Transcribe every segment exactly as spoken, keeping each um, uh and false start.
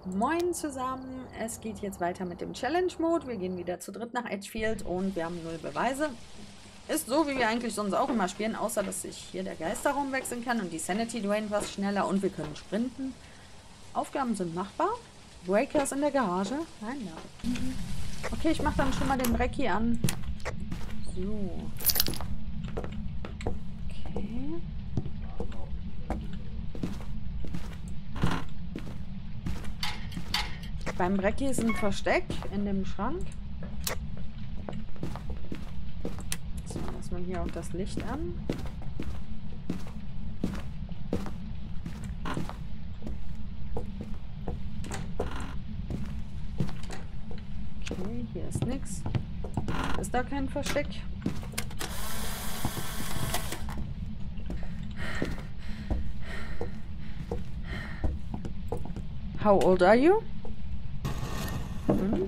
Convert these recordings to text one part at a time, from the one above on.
Moin zusammen, es geht jetzt weiter mit dem Challenge-Mode. Wir gehen wieder zu dritt nach Edgefield und wir haben null Beweise. Ist so, wie wir eigentlich sonst auch immer spielen, außer dass sich hier der Geisterraum wechseln kann und die Sanity draint was schneller und wir können sprinten. Aufgaben sind machbar. Breakers in der Garage. Nein, ja. Okay, ich mache dann schon mal den Brecki an. So. Okay. Beim Brecki ist ein Versteck in dem Schrank. So, lassen wir hier auch das Licht an. Okay, hier ist nichts. Ist da kein Versteck? How old are you? Fünf.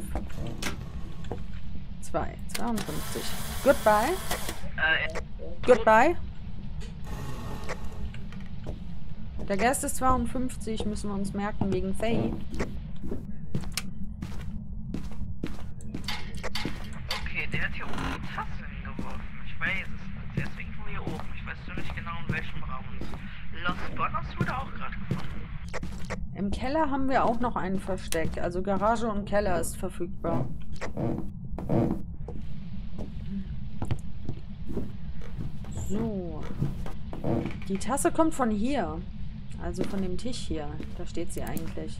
Zwei. zweiundfünfzig. Goodbye. Äh, Goodbye. Der Geist ist zweiundfünfzig, müssen wir uns merken, wegen Faye. okay, der hat hier oben die Tasse hingeworfen. Ich weiß es. Der ist irgendwo hier oben. Ich weiß nur nicht genau in welchem Raum. Lost Bonus wurde auch gerade gefunden. Im Keller haben wir auch noch ein Versteck. Also Garage und Keller ist verfügbar. So. Die Tasse kommt von hier. Also von dem Tisch hier. Da steht sie eigentlich.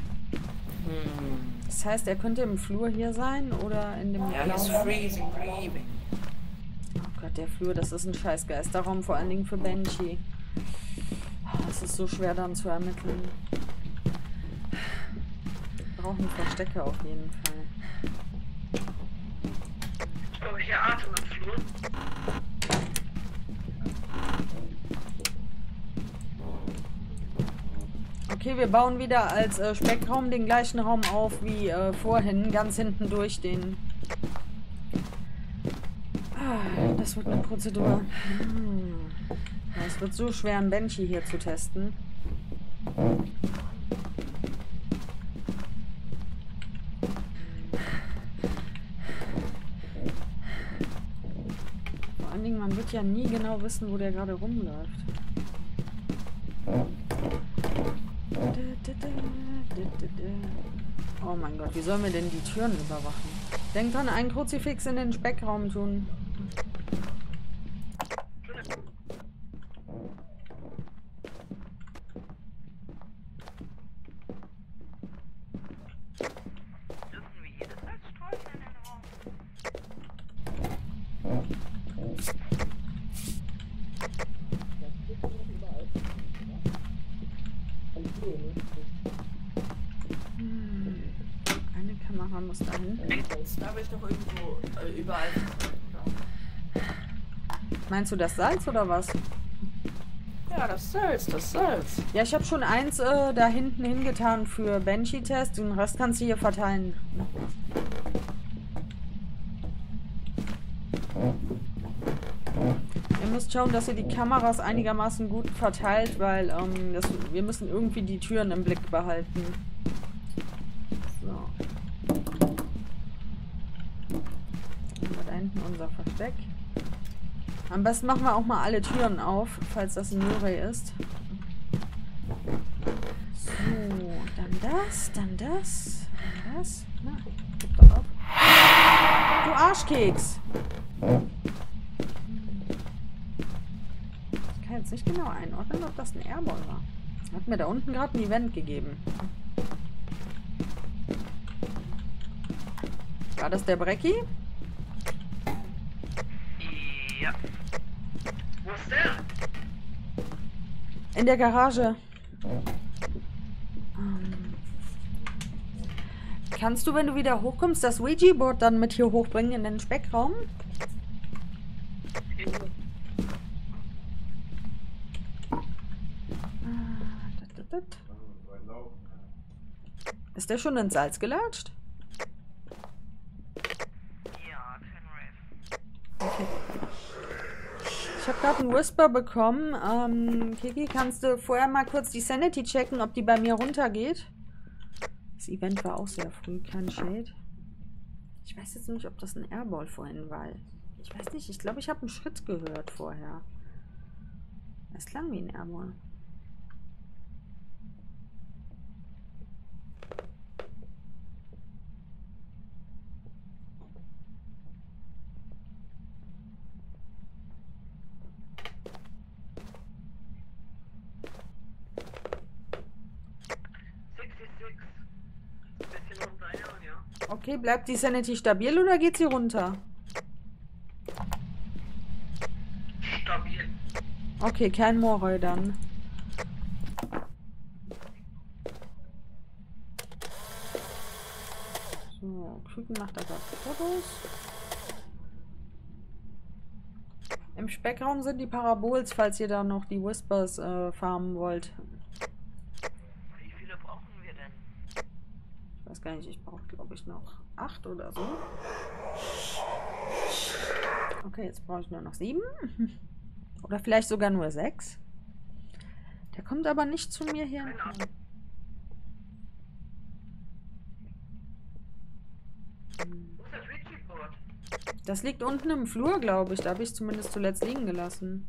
Das heißt, er könnte im Flur hier sein oder in dem... Ja, hier ist freezing, breathing. Oh Gott, der Flur, das ist ein scheiß Geisterraum, vor allen Dingen für Banshee. Es ist so schwer dann zu ermitteln. Wir brauchen Verstecke auf jeden Fall. Ich glaube, hier Atem im Flur. Okay, wir bauen wieder als äh, Speckraum den gleichen Raum auf wie äh, vorhin. Ganz hinten durch den... Ah, das wird eine Prozedur. Hm. Ja, es wird so schwer, einen Banshee hier zu testen. Vor allen Dingen, man wird ja nie genau wissen, wo der gerade rumläuft. Oh mein Gott, wie sollen wir denn die Türen überwachen? Denkt dran, einen Kruzifix in den Speckraum tun. Dürfen wir jedes als Sträucher in den Raum? Hm. Eine Kamera muss dahin. Da habe ich doch irgendwo äh, überall. Meinst du das Salz oder was? Ja, das Salz, das Salz. Ja, ich habe schon eins äh, da hinten hingetan für Banshee-Test. Den Rest kannst du hier verteilen. Ihr müsst schauen, dass ihr die Kameras einigermaßen gut verteilt, weil ähm, das, wir müssen irgendwie die Türen im Blick behalten. So. Dann war da hinten unser Versteck. Am besten machen wir auch mal alle Türen auf, falls das ein Murray ist. So, dann das, dann das, dann das. Na, gib doch auf. Du Arschkeks! Ich kann jetzt nicht genau einordnen, ob das ein Airball war. Hat mir da unten gerade ein Event gegeben. War das der Brecki? Ja. Wo ist der? In der Garage. Ähm. Kannst du, wenn du wieder hochkommst, das Ouija-Board dann mit hier hochbringen in den Speckraum? Ist der schon ins Salz gelatscht? Ja, kein Rave. Okay. Ich habe gerade einen Whisper bekommen. Ähm, Kiki, kannst du vorher mal kurz die Sanity checken, ob die bei mir runtergeht? Das Event war auch sehr früh, kein Shade. Ich weiß jetzt nicht, ob das ein Airball vorhin war. Ich weiß nicht, ich glaube, ich habe einen Schritt gehört vorher. Es klang wie ein Airball. Okay, bleibt die Sanity stabil oder geht sie runter? Stabil. Okay, kein Moroi dann. So, Küken macht da gerade Fotos. Im Speckraum sind die Parabols, falls ihr da noch die Whispers äh, farmen wollt. Wie viele brauchen wir denn? Ich weiß gar nicht, ich brauche glaube ich noch acht oder so. Okay, jetzt brauche ich nur noch sieben. Oder vielleicht sogar nur sechs. Der kommt aber nicht zu mir hier. Wo ist das Ouija-Board? Das liegt unten im Flur, glaube ich. Da habe ich es zumindest zuletzt liegen gelassen.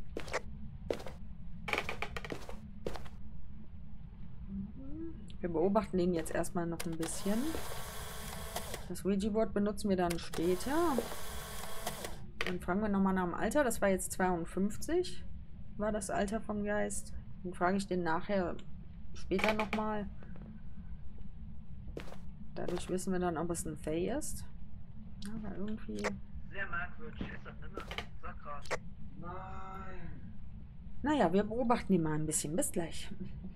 Wir beobachten den jetzt erstmal noch ein bisschen. Das Ouija-Board benutzen wir dann später. Dann fragen wir nochmal nach dem Alter. Das war jetzt zweiundfünfzig. War das Alter vom Geist. Dann frage ich den nachher später nochmal. Dadurch wissen wir dann, ob es ein Fae ist. Aber irgendwie... Sehr merkwürdig. Ist das nicht mehr? Sag grad. Nein. Naja, wir beobachten die mal ein bisschen. Bis gleich.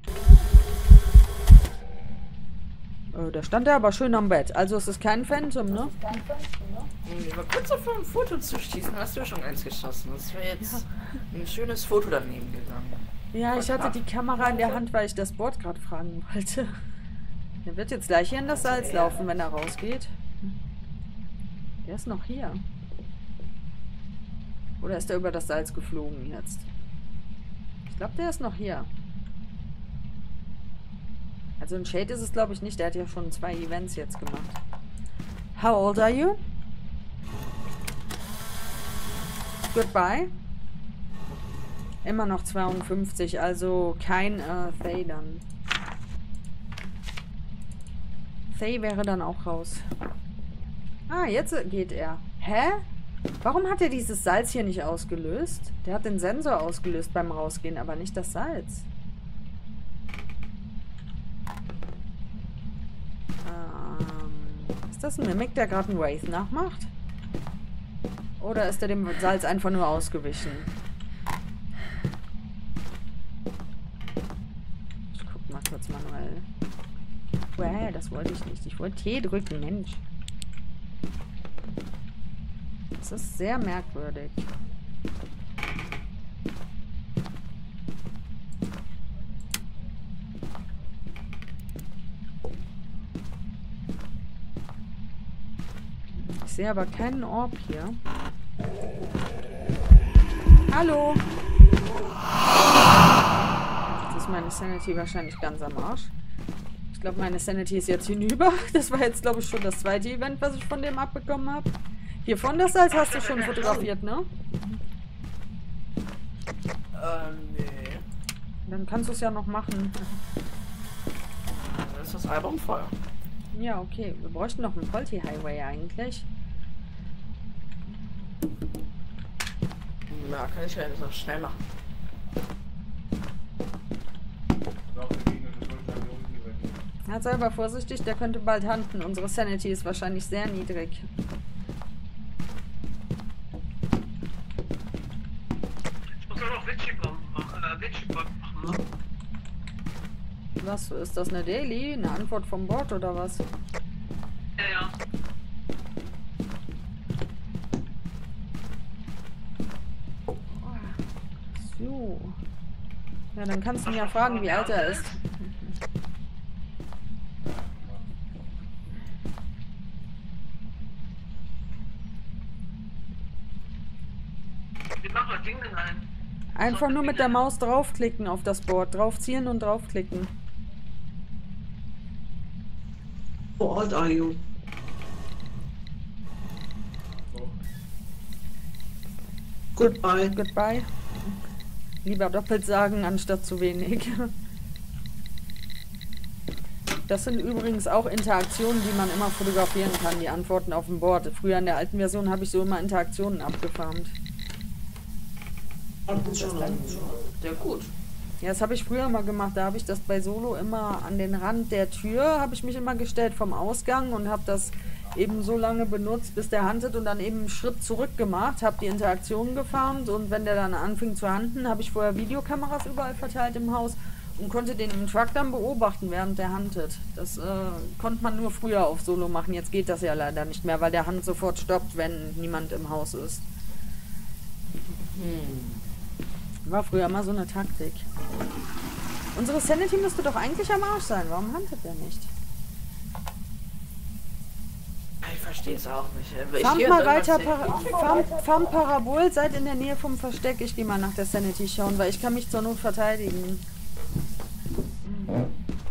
Äh, da stand er aber schön am Bett. Also es ist kein Phantom, ne? Ich war kurz davor, ein Foto zu schießen, hast du schon eins geschossen. Das wäre jetzt ja ein schönes Foto daneben gegangen. Ja, ich hatte die Kamera in der Hand, weil ich das Board gerade fragen wollte. Der wird jetzt gleich hier in das Salz laufen, wenn er rausgeht. Der ist noch hier. Oder ist er über das Salz geflogen jetzt? Ich glaube, der ist noch hier. Also ein Shade ist es, glaube ich, nicht. Der hat ja schon zwei Events jetzt gemacht. How old are you? Goodbye. Immer noch zweiundfünfzig, also kein äh, Fae dann. Fae wäre dann auch raus. Ah, jetzt geht er. Hä? Warum hat er dieses Salz hier nicht ausgelöst? Der hat den Sensor ausgelöst beim Rausgehen, aber nicht das Salz. Ähm, ist das ein Mimic, der gerade einen Wraith nachmacht? Oder ist er dem Salz einfach nur ausgewichen? Ich guck mal kurz manuell. Wow, das wollte ich nicht. Ich wollte T drücken, Mensch. Das ist sehr merkwürdig. Ich sehe aber keinen Orb hier. Hallo! Jetzt ist meine Sanity wahrscheinlich ganz am Arsch. Ich glaube, meine Sanity ist jetzt hinüber. Das war jetzt, glaube ich, schon das zweite Event, was ich von dem abbekommen habe. Hier von das Salz hast du schon fotografiert, ne? Ähm, nee. Dann kannst du es ja noch machen. Das ist das Album voll. Ja, okay. Wir bräuchten noch einen Polti-Highway eigentlich. Ja, kann ich ja jetzt noch schnell machen. Ja, sei aber vorsichtig, der könnte bald handen. Unsere Sanity ist wahrscheinlich sehr niedrig. Ich muss auch noch Witchy-Bomben machen. Äh, Witchy-Bomben machen, ne? Was, ist das eine Daily? Eine Antwort vom Board oder was? Ja, ja. So. Ja, dann kannst du ihn ja fragen, wie alt er ist. Wie machen wir das Ding denn ein? Einfach nur mit der Maus draufklicken auf das Board. Drauf zielen und draufklicken. How old are you? Goodbye. Goodbye. Lieber doppelt sagen, anstatt zu wenig. Das sind übrigens auch Interaktionen, die man immer fotografieren kann, die Antworten auf dem Board. Früher in der alten Version habe ich so immer Interaktionen abgefarmt. Sehr gut. Ja, das habe ich früher mal gemacht. Da habe ich das bei Solo immer an den Rand der Tür, habe ich mich immer gestellt vom Ausgang und habe das eben so lange benutzt, bis der huntet und dann eben einen Schritt zurück gemacht, habe die Interaktionen gefarmt und wenn der dann anfing zu hunten, habe ich vorher Videokameras überall verteilt im Haus und konnte den im Truck dann beobachten, während der huntet. Das äh, konnte man nur früher auf Solo machen. Jetzt geht das ja leider nicht mehr, weil der Hunt sofort stoppt, wenn niemand im Haus ist. Hm. War früher mal so eine Taktik. Unsere Sanity müsste doch eigentlich am Arsch sein. Warum huntet der nicht? Ich verstehe es auch nicht. Ich Farmt gehe mal irgendwas weiter, hin. Par Farm, Farm Parabol, seid in der Nähe vom Versteck. Ich gehe mal nach der Sanity schauen, weil ich kann mich zur Not verteidigen. Hm.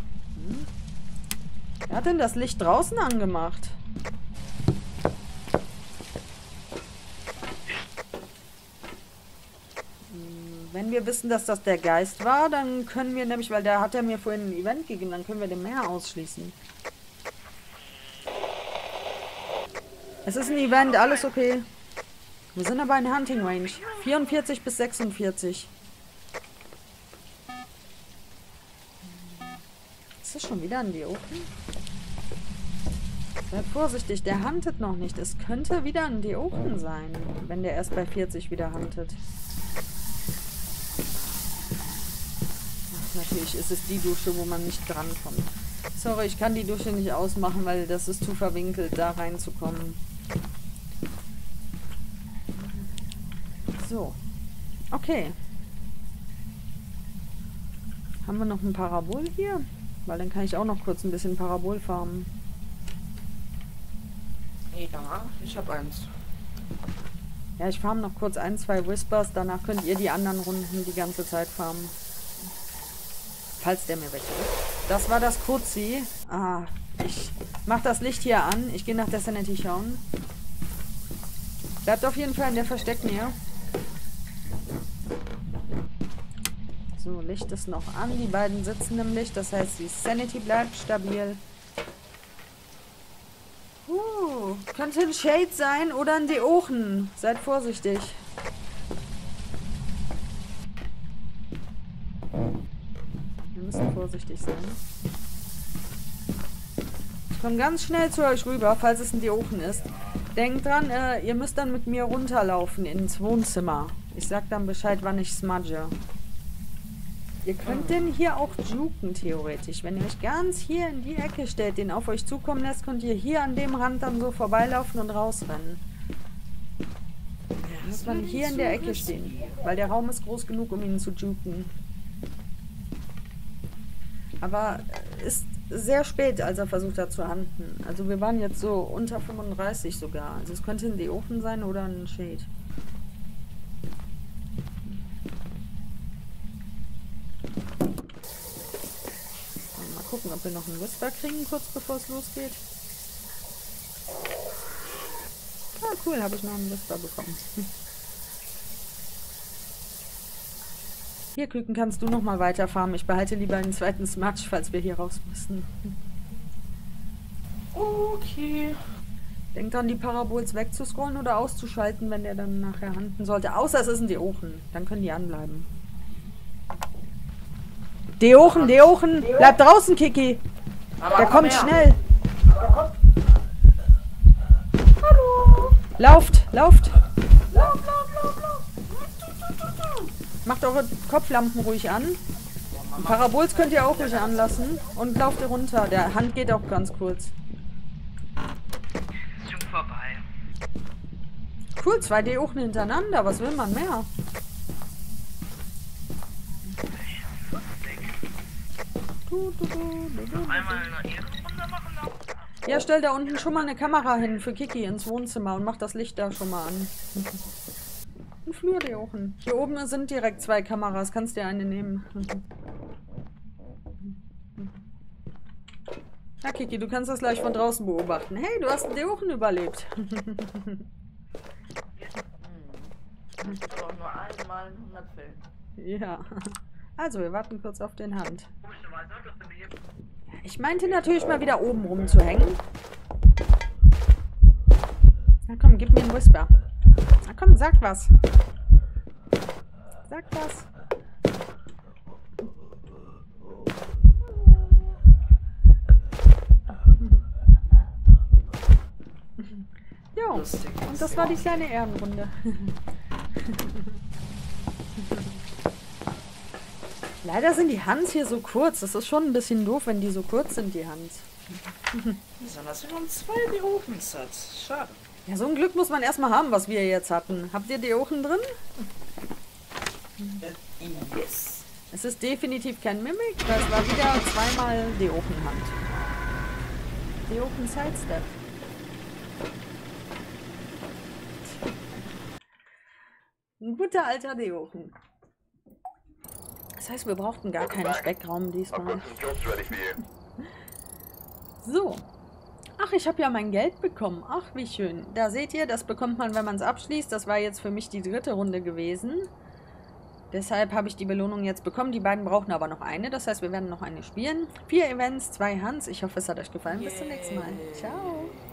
Wer hat denn das Licht draußen angemacht? Hm, wenn wir wissen, dass das der Geist war, dann können wir nämlich, weil der hat ja mir vorhin ein Event gegeben, dann können wir den mehr ausschließen. Es ist ein Event, alles okay. Wir sind aber in Hunting Range. vierundvierzig bis sechsundvierzig. Ist das schon wieder ein Dioken? Seid vorsichtig, der huntet noch nicht. Es könnte wieder ein Dioken sein, wenn der erst bei vierzig wieder huntet. Ach, natürlich ist es die Dusche, wo man nicht drankommt. Sorry, ich kann die Dusche nicht ausmachen, weil das ist zu verwinkelt, da reinzukommen. So. Okay. Haben wir noch ein Parabol hier? Weil dann kann ich auch noch kurz ein bisschen Parabol farmen. Ja, ich habe eins. Ja, ich farm noch kurz ein, zwei Whispers. Danach könnt ihr die anderen Runden die ganze Zeit farmen. Falls der mir weg ist. Das war das Kurzi. Ah, ich mach das Licht hier an. Ich gehe nach der Sanity schauen. Bleibt auf jeden Fall in der Verstecknähe. So, Licht ist noch an. Die beiden sitzen im Licht. Das heißt, die Sanity bleibt stabil. Uh, könnte ein Shade sein oder ein Deochen. Seid vorsichtig. Wir müssen vorsichtig sein. Ich komme ganz schnell zu euch rüber, falls es ein Deochen ist. Denkt dran, äh, ihr müsst dann mit mir runterlaufen ins Wohnzimmer. Ich sag dann Bescheid, wann ich smudge. Ihr könnt den hier auch juken, theoretisch. Wenn ihr euch ganz hier in die Ecke stellt, den auf euch zukommen lässt, könnt ihr hier an dem Rand dann so vorbeilaufen und rausrennen. Muss man hier in der Ecke stehen, weil der Raum ist groß genug, um ihn zu juken. Aber ist sehr spät, als er versucht hat zu hunten. Also wir waren jetzt so unter fünfunddreißig sogar. Also es könnte ein Deofen sein oder ein Shade. Mal gucken, ob wir noch einen Whisper kriegen, kurz bevor es losgeht. Ah, cool, habe ich noch einen Whisper bekommen. Hier, Küken, kannst du noch mal weiter farmen. Ich behalte lieber einen zweiten Smudge, falls wir hier raus müssen. Okay. Denkt dran, die Parabols wegzuscrollen oder auszuschalten, wenn der dann nachher hunten sollte. Außer es ist ein Deochen. Dann können die anbleiben. Deochen, Deochen! Bleib draußen, Kiki! Der kommt schnell! Hallo! Lauft, lauft! Lauf, lauf, lauf, lauf! Macht eure Kopflampen ruhig an. Die Parabols könnt ihr auch ruhig anlassen. Und lauft ihr runter. Der Hand geht auch ganz kurz. Ist schon vorbei. Cool, zwei Deochen hintereinander. Was will man mehr? Du, du, du, du, du. Einmal eine Ehrenrunde machen auch. Ja, stell da unten schon mal eine Kamera hin für Kiki ins Wohnzimmer und mach das Licht da schon mal an. Ein Flurdeochen. Hier oben sind direkt zwei Kameras. Kannst dir eine nehmen. Ja, Kiki, du kannst das gleich von draußen beobachten. Hey, du hast den Deochen überlebt. Das ist doch nur einmal in hundert Fällen. Ja. Also, wir warten kurz auf den Hand. Ich meinte natürlich mal wieder oben rumzuhängen. Na komm, gib mir einen Whisper. Na komm, sag was. Sag was. Jo, Lustig. und das war die kleine Ehrenrunde. Leider sind die Hans hier so kurz. Das ist schon ein bisschen doof, wenn die so kurz sind, die Hans. Besonders wenn man zwei Deochens hat. Schade. Ja, so ein Glück muss man erstmal haben, was wir jetzt hatten. Habt ihr Deochen drin? Yes. Es ist definitiv kein Mimic, weil es war wieder zweimal Deochen-Hand. Deochen-Sidestep. Ein guter alter Deochen. Das heißt, wir brauchten gar keinen Speckraum diesmal. So. Ach, ich habe ja mein Geld bekommen. Ach, wie schön. Da seht ihr, das bekommt man, wenn man es abschließt. Das war jetzt für mich die dritte Runde gewesen. Deshalb habe ich die Belohnung jetzt bekommen. Die beiden brauchen aber noch eine. Das heißt, wir werden noch eine spielen. Vier Events, zwei Hans. Ich hoffe, es hat euch gefallen. Bis zum nächsten Mal. Ciao.